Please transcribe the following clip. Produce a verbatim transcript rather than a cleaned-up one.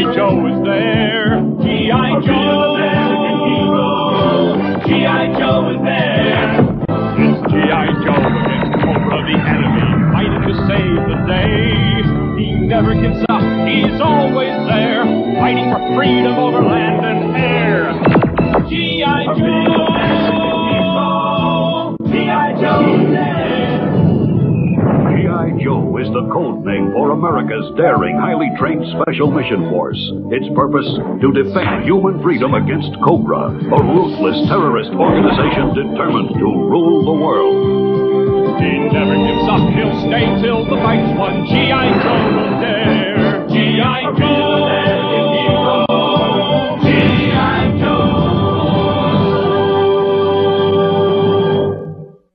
Joe is there. G I. Joe, G I. Joe is there. It's G I. Joe against Cobra, the enemy, fighting to save the day. He never gives up, he's always there, fighting for freedom over land and air. G I. Joe! G I. Joe is there! G I. Joe is the code name for America's daring, highly trained Special Mission Force. Its purpose, to defend human freedom against Cobra, a ruthless terrorist organization determined to rule the world. He never gives up, he'll stay till the fight's won. G I. Joe will dare. G I. Joe!